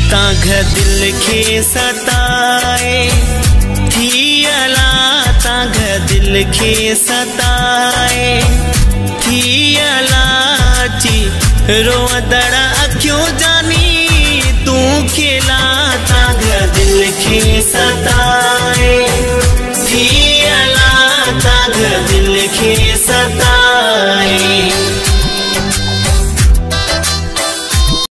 तांघ दिल खे सताए थियला, तांघ दिल खे सताए थियला ची रोअदड़ अखियूं जानी